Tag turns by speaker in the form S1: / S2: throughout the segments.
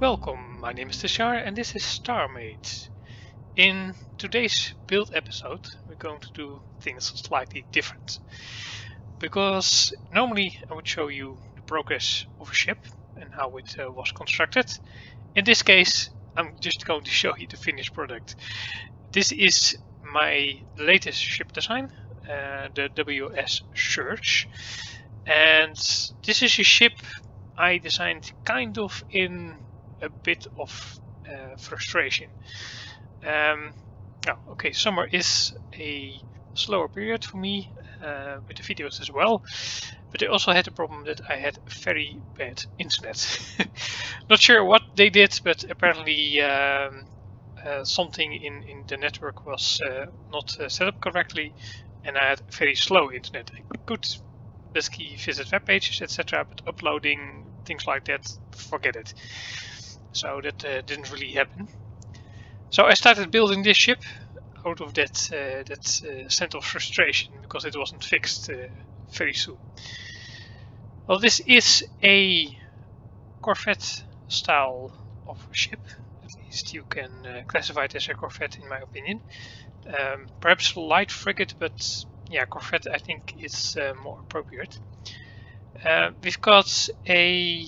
S1: Welcome, my name is Tashar and this is StarMate. In today's build episode we're going to do things slightly different. Because normally I would show you the progress of a ship and how it was constructed. In this case I'm just going to show you the finished product. This is my latest ship design, the WS Surge. And this is a ship I designed kind of in a bit of frustration. Okay, summer is a slower period for me with the videos as well, but I also had the problem that I had very bad internet. Not sure what they did, but apparently something in the network was not set up correctly, and I had very slow internet. I could basically visit web pages, etc., but uploading things like that, forget it. So that didn't really happen. So I started building this ship out of that sense of frustration because it wasn't fixed very soon. Well, this is a Corvette style of ship. At least you can classify it as a Corvette in my opinion. Perhaps light frigate, but yeah, Corvette I think is more appropriate. We've got a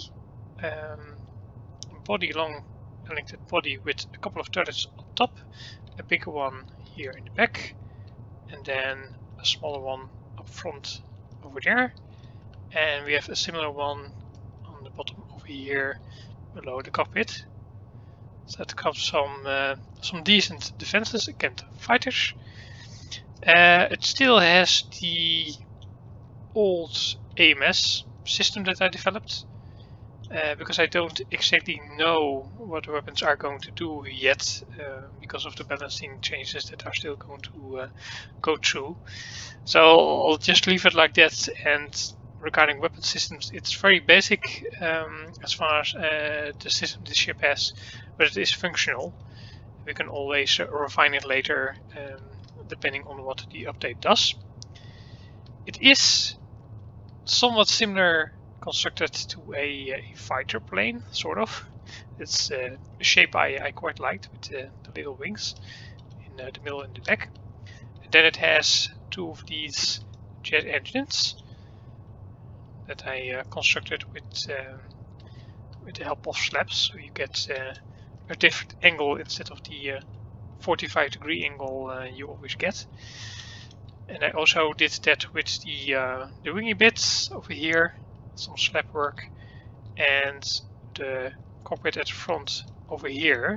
S1: long connected body with a couple of turrets on top, a bigger one here in the back, and then a smaller one up front over there, and we have a similar one on the bottom over here below the cockpit. So that comes some decent defenses against fighters. It still has the old AMS system that I developed, because I don't exactly know what the weapons are going to do yet, because of the balancing changes that are still going to go through. So I'll just leave it like that. And regarding weapon systems, it's very basic as far as the system the ship has, but it is functional. We can always refine it later, depending on what the update does. It is somewhat similar constructed to a fighter plane, sort of. It's a shape I quite liked, with the little wings in the middle and the back. And then it has two of these jet engines that I constructed with the help of slabs, so you get a different angle instead of the 45-degree angle you always get. And I also did that with the wingy bits over here, some slab work, and the cockpit at the front over here.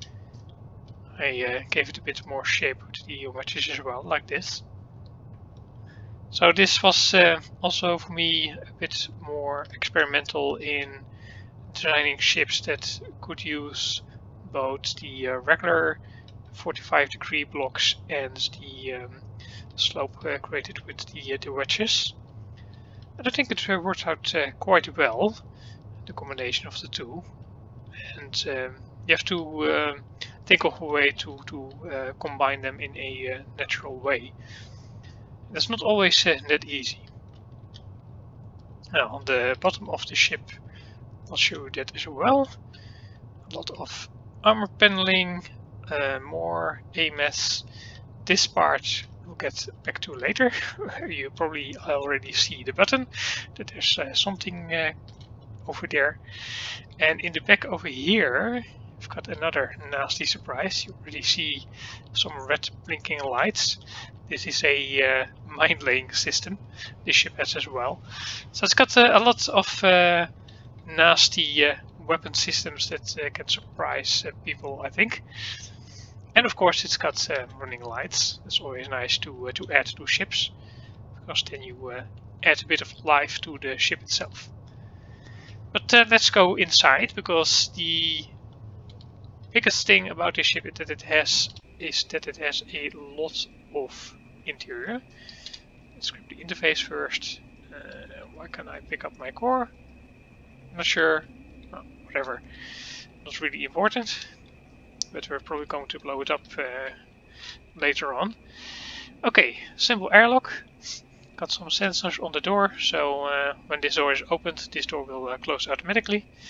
S1: I gave it a bit more shape with the wedges as well, like this. So this was also for me a bit more experimental in designing ships that could use both the regular 45-degree blocks and the slope created with the wedges. And I think it worked out quite well, the combination of the two. And you have to think of a way to combine them in a natural way. That's not always that easy. Now, on the bottom of the ship, I'll show you that as well. A lot of armor paneling, more AMS. This part we'll get back to later. You probably already see the button that there's something over there. And in the back over here we've got another nasty surprise. You already see some red blinking lights. This is a mine laying system this ship has as well. So it's got a lot of nasty weapon systems that can surprise people, I think. And of course it's got running lights. It's always nice to add to ships, because then you add a bit of life to the ship itself. But let's go inside, because the biggest thing about this ship is that it has a lot of interior. Let's grab the interface first. Why can't I pick up my core? Not sure. Oh, whatever. Not really important. But we're probably going to blow it up later on. Okay, simple airlock. Got some sensors on the door, so when this door is opened, this door will close automatically.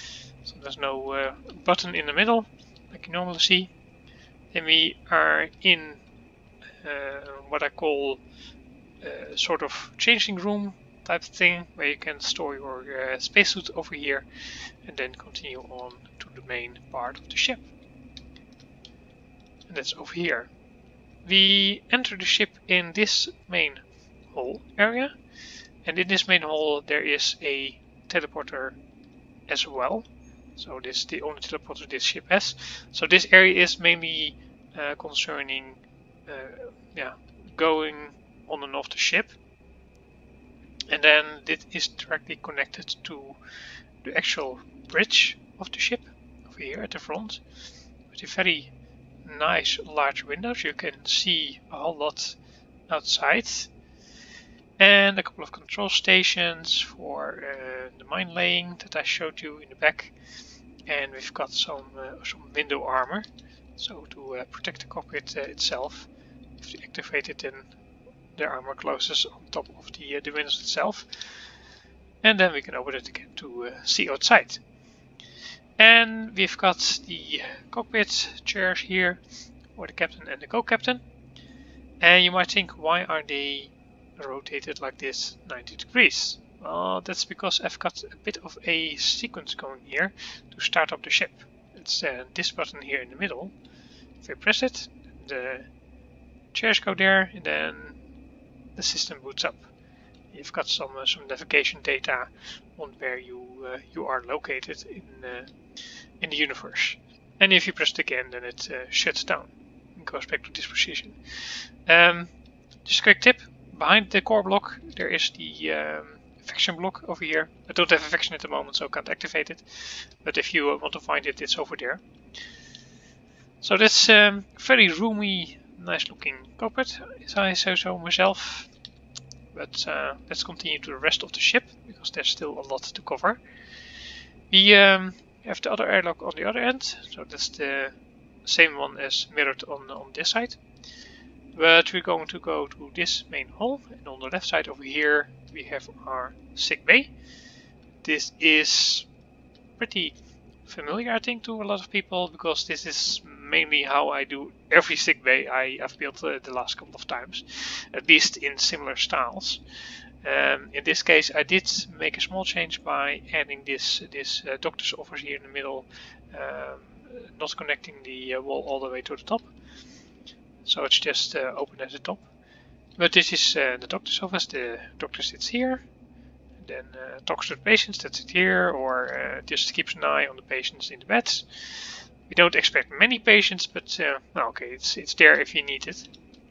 S1: So there's no button in the middle like you normally see. Then we are in what I call sort of changing room type thing, where you can store your spacesuit over here and then continue on to the main part of the ship. And that's over here. We enter the ship in this main hall area, and in this main hall there is a teleporter as well. So this is the only teleporter this ship has. So this area is mainly concerning going on and off the ship. And then this is directly connected to the actual bridge of the ship over here at the front, with a very nice large windows. You can see a whole lot outside, and a couple of control stations for the mine laying that I showed you in the back. And we've got some window armor, so to protect the cockpit itself. If you activate it, then the armor closes on top of the windows itself, and then we can open it again to see outside. And we've got the cockpit chairs here for the captain and the co-captain. And you might think, why are they rotated like this 90 degrees? Well, that's because I've got a bit of a sequence going here to start up the ship. It's this button here in the middle. If you press it, the chairs go there, and then the system boots up. You've got some navigation data on where you are located in the universe. And if you press it again, then it shuts down and goes back to this position. Just a quick tip: behind the core block there is the faction block over here. I don't have a faction at the moment, so I can't activate it. But if you want to find it, it's over there. So that's very roomy, nice looking cockpit, as I say so myself. But let's continue to the rest of the ship, because there's still a lot to cover. We have the other airlock on the other end, so that's the same one as mirrored on this side. But we're going to go to this main hall, and on the left side over here we have our sick bay. This is pretty familiar, I think, to a lot of people, because this is mainly how I do every sick bay I've built the last couple of times, at least in similar styles. In this case I did make a small change by adding this doctor's office here in the middle, not connecting the wall all the way to the top. So it's just open at the top. But this is the doctor's office. The doctor sits here, and then talks to the patients that sit here, or just keeps an eye on the patients in the beds. We don't expect many patients, but okay, it's there if you need it.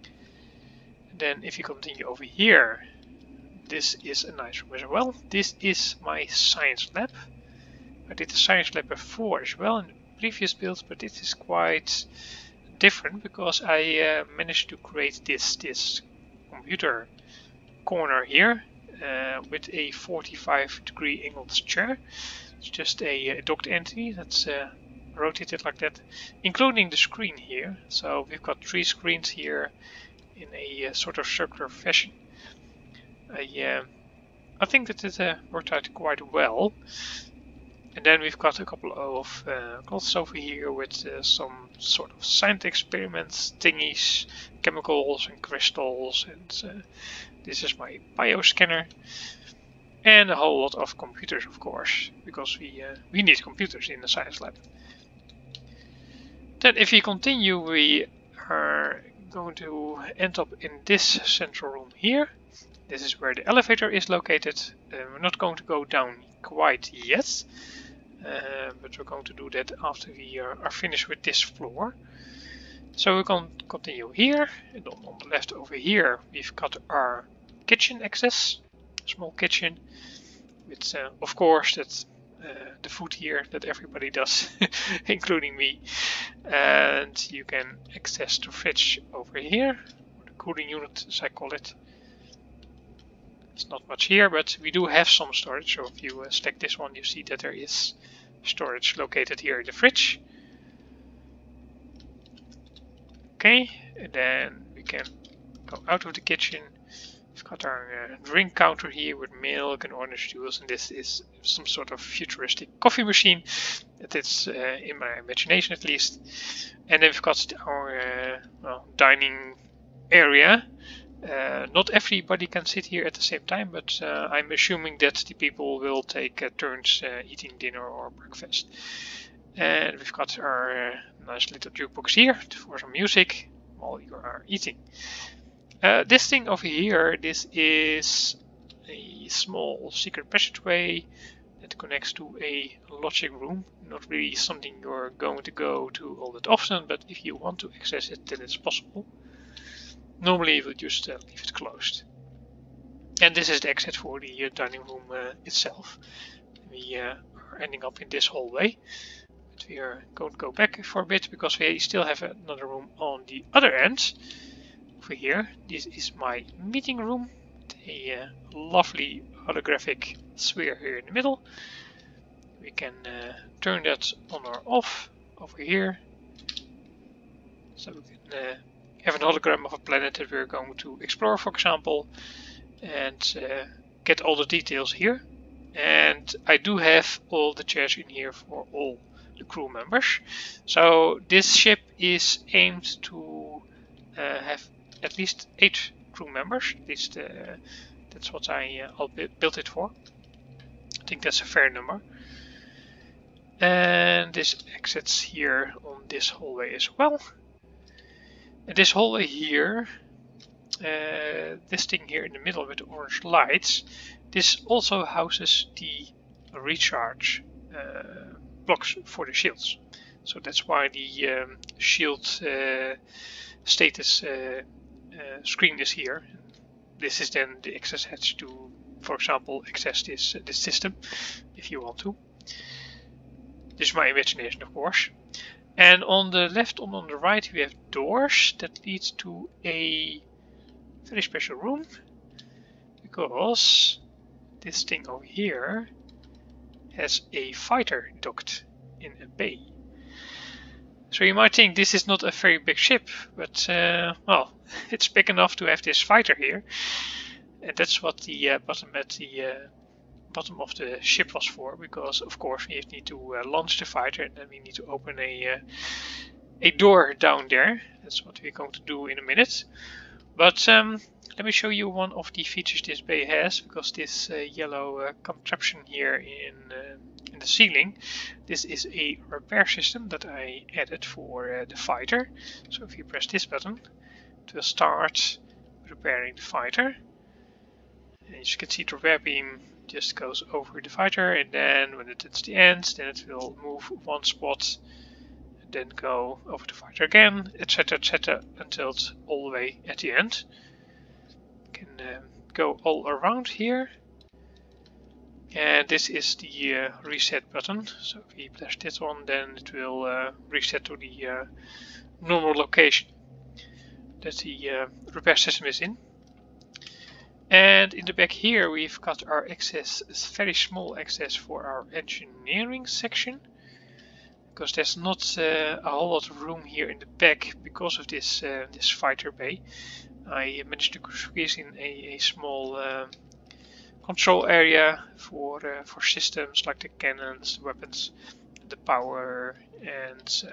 S1: And then if you continue over here, this is a nice room as well. This is my science lab. I did the science lab before as well in the previous build, but it is quite different because I managed to create this computer corner here with a 45-degree angled chair. It's just a docked entity that's rotated like that, including the screen here. So we've got 3 screens here in a sort of circular fashion. I think that it worked out quite well. And then we've got a couple of cloths over here with some sort of science experiments, thingies, chemicals and crystals, and this is my bioscanner. And a whole lot of computers, of course, because we need computers in the science lab. Then if we continue, we are going to end up in this central room here. This is where the elevator is located. We're not going to go down quite yet. But we're going to do that after we are finished with this floor. So we're going to continue here, and on the left over here we've got our kitchen access, small kitchen with of course that the food here that everybody does, including me. And you can access the fridge over here, or the cooling unit as I call it. It's not much here, but we do have some storage, so if you select this one, you see that there is storage located here in the fridge. Okay, and then we can go out of the kitchen We've got our drink counter here with milk and orange juice, and this is some sort of futuristic coffee machine. That is in my imagination at least. And then we've got our dining area. Not everybody can sit here at the same time, but I'm assuming that the people will take turns eating dinner or breakfast. And we've got our nice little jukebox here for some music while you are eating. This thing over here, this is a small secret passageway that connects to a logic room. Not really something you're going to go to all that often, but if you want to access it, then it's possible. Normally we'll just leave it closed. And this is the exit for the dining room itself. We are ending up in this hallway. But we are going to go back for a bit because we still have another room on the other end. Over here, this is my meeting room. A lovely holographic sphere here in the middle. We can turn that on or off over here. So we can have an hologram of a planet that we're going to explore, for example, and get all the details here. And I do have all the chairs in here for all the crew members. So this ship is aimed to have at least 8 crew members. At least that's what I built it for. I think that's a fair number. And this exits here on this hallway as well. And this hallway here, this thing here in the middle with the orange lights, this also houses the recharge blocks for the shields. So that's why the shield status screen is here. This is then the access hatch to, for example, access this system if you want to. This is my imagination, of course. And on the left and on the right we have doors that lead to a very special room, because this thing over here has a fighter docked in a bay. So you might think this is not a very big ship, but well, it's big enough to have this fighter here. And that's what the bottom at the bottom of the ship was for, because of course we need to launch the fighter, and then we need to open a door down there. That's what we're going to do in a minute. But let me show you one of the features this bay has, because this yellow contraption here in the ceiling, this is a repair system that I added for the fighter. So if you press this button, it will start repairing the fighter. And as you can see, the repair beam just goes over the fighter, and then when it's the end, then it will move one spot and then go over the fighter again, etc, until it's all the way at the end. You can go all around here, and this is the reset button. So if we press this one, then it will reset to the normal location that the repair system is in. And in the back here we've got our access, very small access for our engineering section, because there's not a whole lot of room here in the back because of this this fighter bay. I managed to squeeze in a small control area for systems like the cannons, the weapons, the power, and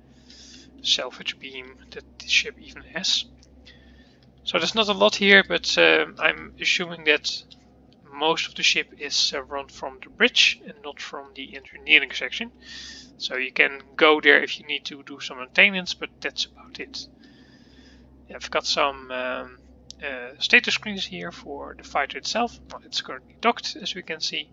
S1: salvage beam that the ship even has. So there's not a lot here, but I'm assuming that most of the ship is run from the bridge and not from the engineering section. So you can go there if you need to do some maintenance, but that's about it. Yeah, I've got some status screens here for the fighter itself. Well, it's currently docked, as we can see.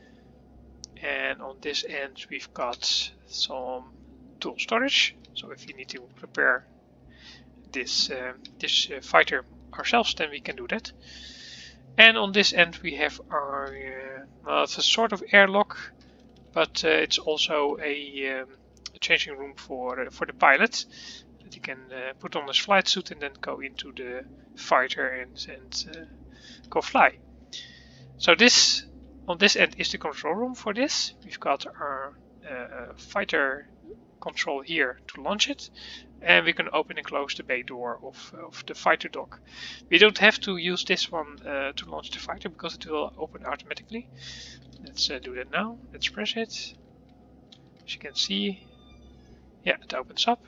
S1: And on this end we've got some tool storage. So if you need to repair this fighter ourselves, then we can do that. And on this end we have our well, it's a sort of airlock, but it's also a changing room for the pilot, that you can put on his flight suit and then go into the fighter and go fly. So this on this end is the control room for this. We've got our fighter control here to launch it, and we can open and close the bay door of the fighter dock. We don't have to use this one to launch the fighter because it will open automatically. Let's do that now. Let's press it. As you can see, yeah, it opens up.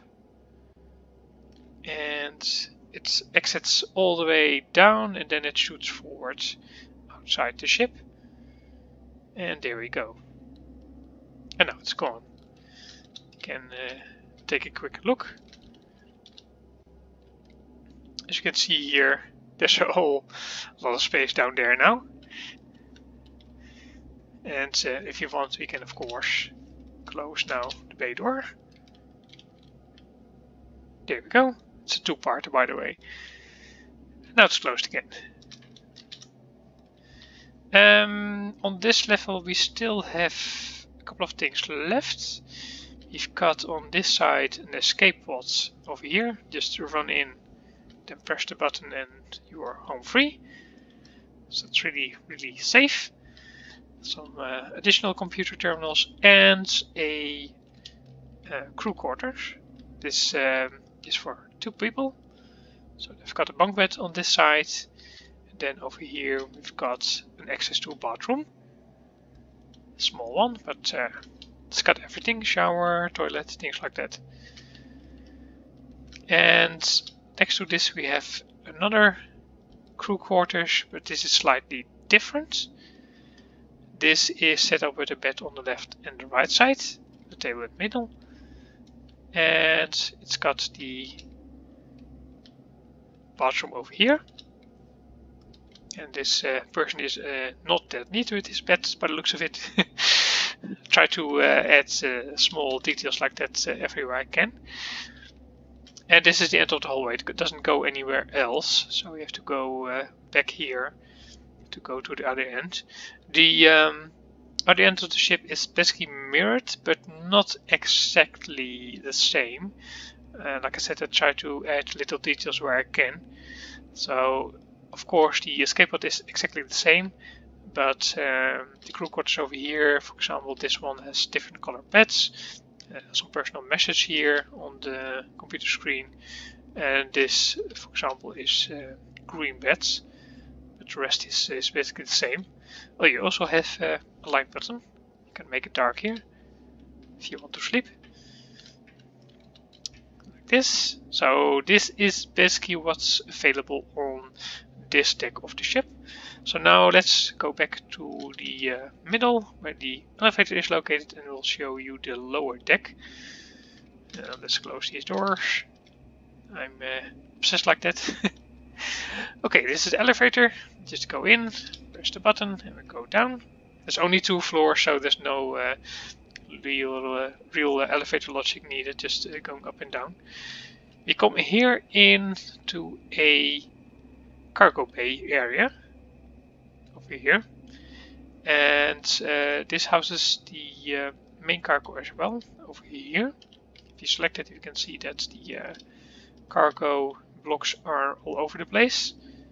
S1: And it exits all the way down and then it shoots forward outside the ship. And there we go. And now it's gone. You can take a quick look. As you can see here, there's a whole lot of space down there now. And if you want, we can of course close now the bay door. There we go. It's a two-parter, by the way. Now it's closed again. On this level we still have a couple of things left. We've got on this side an escape pod over here, just to run in, then press the button and you are home free. So it's really safe. Some additional computer terminals and a crew quarters. This is for 2 people. So they've got a bunk bed on this side. And then over here we've got an access to a bathroom. A small one, but it's got everything. Shower, toilet, things like that. And next to this we have another crew quarters, but this is slightly different. This is set up with a bed on the left and the right side, the table in the middle. And it's got the bathroom over here. And this person is not that neat with his bed by the looks of it. Try to add small details like that everywhere I can. And this is the end of the hallway. It doesn't go anywhere else, so we have to go back here to go to the other end. The other end of the ship is basically mirrored, but not exactly the same. Like I said, I try to add little details where I can. So, of course, the escape pod is exactly the same, but the crew quarters over here, for example, this one has different color beds. Some personal message here on the computer screen, and this, for example, is green beds. But the rest is basically the same. Well, you also have a light button. You can make it dark here if you want to sleep. Like this. So this is basically what's available on this deck of the ship. So now let's go back to the middle where the elevator is located, and we'll show you the lower deck. Let's close these doors. I'm obsessed like that. Okay, this is the elevator. Just go in, press the button, and we go down. There's only 2 floors, so there's no real elevator logic needed, just going up and down. We come here into a cargo bay area over here, and this houses the main cargo as well over here. If you select it, you can see that the cargo blocks are all over the place.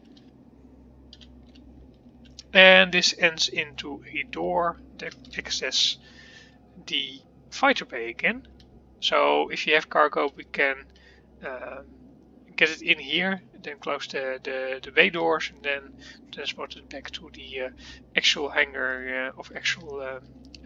S1: And this ends into a door that accesses the fighter bay again. So if you have cargo, we can get it in here, and then close the bay doors, and then transport it back to the actual hangar of actual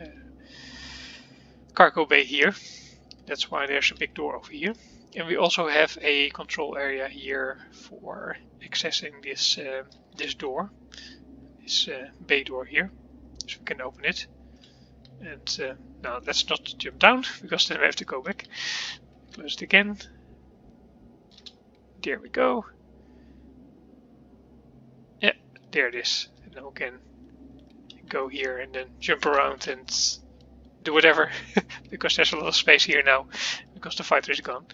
S1: cargo bay here. That's why there's a big door over here. And we also have a control area here for accessing this this door, this bay door here, so we can open it. And now let's not jump down, because then we have to go back. Close it again. There we go. Yeah, there it is. And now we can go here and then jump around and do whatever, because there's a lot of space here now, because the fighter is gone.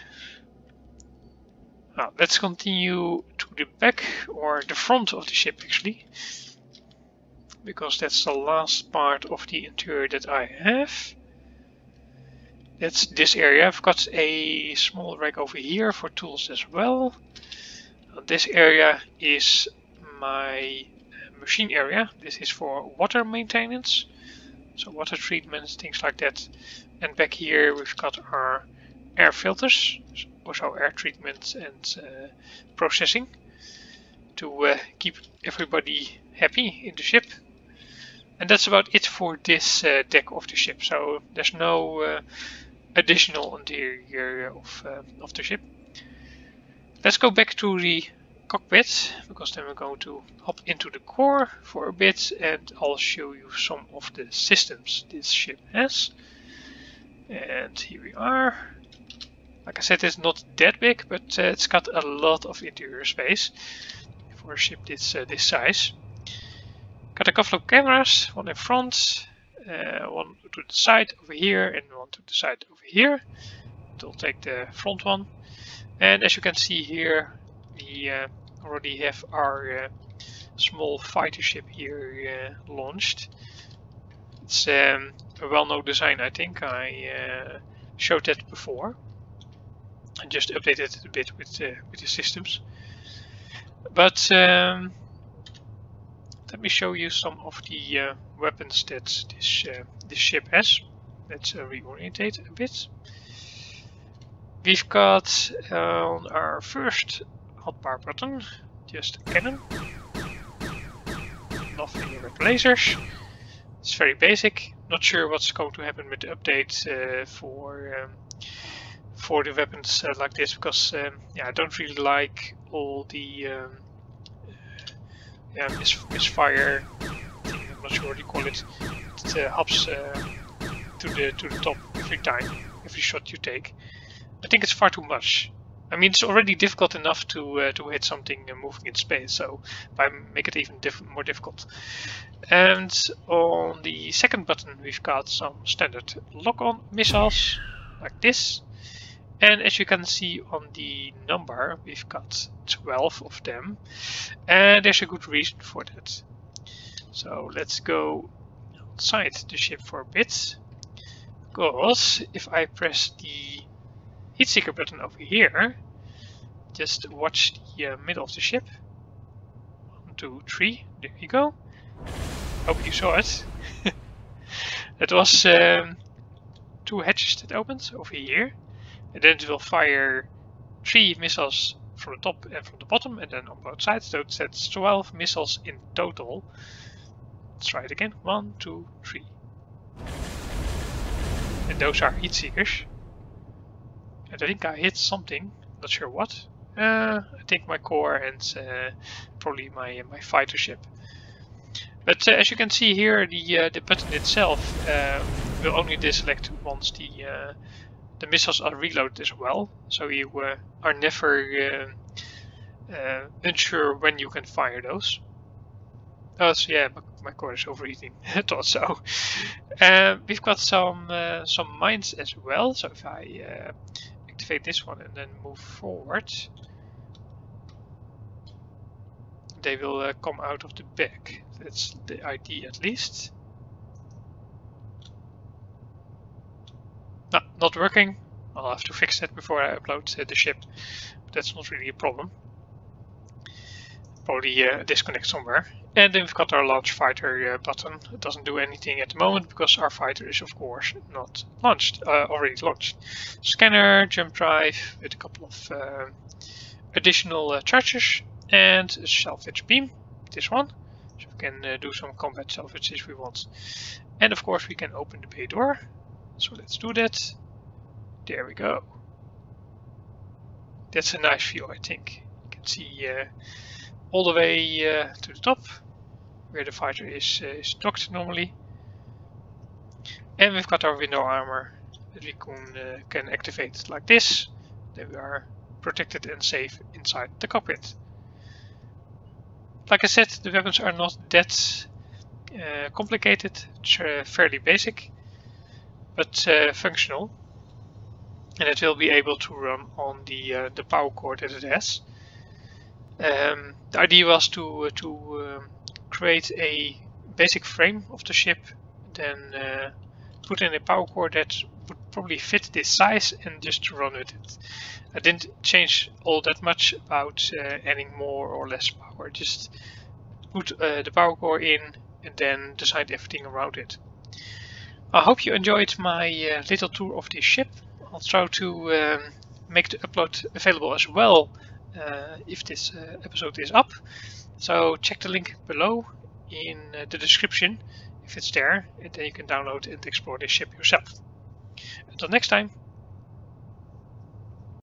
S1: Now, let's continue to the back, or the front of the ship actually, because that's the last part of the interior that I have. That's this area. I've got a small rack over here for tools as well. Now, this area is my machine area. This is for water maintenance. so water treatment, things like that. And back here we've got our air filters, also air treatment and processing to keep everybody happy in the ship. And that's about it for this deck of the ship. So there's no additional interior of the ship. Let's go back to the cockpit, because then we're going to hop into the core for a bit and I'll show you some of the systems this ship has. And here we are. Like I said, it's not that big, but it's got a lot of interior space for a ship this size. Got a couple of cameras, one in front, one to the side over here and one to the side over here. We'll take the front one. And as you can see here, we already have our small fighter ship here launched. It's a well-known design, I think. I showed that before. I just updated it a bit with the systems. But let me show you some of the weapons that this ship has. Let's reorientate a bit. We've got on our first hotbar button just a cannon. Nothing with lasers. It's very basic. Not sure what's going to happen with the update for the weapons like this, because yeah, I don't really like all the misfire. I'm not sure what you call it. It hops to the top every time, every shot you take. I think it's far too much. I mean, it's already difficult enough to hit something moving in space, so why make it even more difficult? And on the second button, we've got some standard lock-on missiles like this. And as you can see on the number, we've got 12 of them, and there's a good reason for that. So let's go outside the ship for a bit, because if I press the heatseeker button over here, just watch the middle of the ship. 1, 2, 3, there you go. Hope you saw it. It was 2 hatches that opened over here. And then it will fire 3 missiles from the top and from the bottom, and then on both sides. So that's 12 missiles in total. Let's try it again. 1, 2, 3. And those are heat seekers. And I think I hit something. Not sure what. I think my core and probably my fighter ship. But as you can see here, the button itself will only deselect once the missiles are reloaded as well, so you are never unsure when you can fire those. Oh, so yeah, my core is overheating. I thought so. We've got some mines as well, so if I activate this one and then move forward, they will come out of the back. That's the idea, at least. No, not working. I'll have to fix that before I upload the ship. But that's not really a problem. Probably a disconnect somewhere. And then we've got our launch fighter button. It doesn't do anything at the moment because our fighter is of course not launched, already launched. Scanner, jump drive with a couple of additional charges and a salvage beam, this one. So we can do some combat salvage if we want. And of course we can open the bay door. So let's do that. There we go. That's a nice view, I think. You can see all the way to the top, where the fighter is docked normally. And we've got our window armor that we can activate like this. Then we are protected and safe inside the cockpit. Like I said, the weapons are not that complicated. It's fairly basic, but functional. And it will be able to run on the power cord that it has. The idea was to create a basic frame of the ship, then put in a power cord that would probably fit this size and just run with it. I didn't change all that much about adding more or less power, just put the power core in and then designed everything around it. I hope you enjoyed my little tour of this ship. I'll try to make the upload available as well if this episode is up. So check the link below in the description if it's there, and then you can download and explore this ship yourself. Until next time.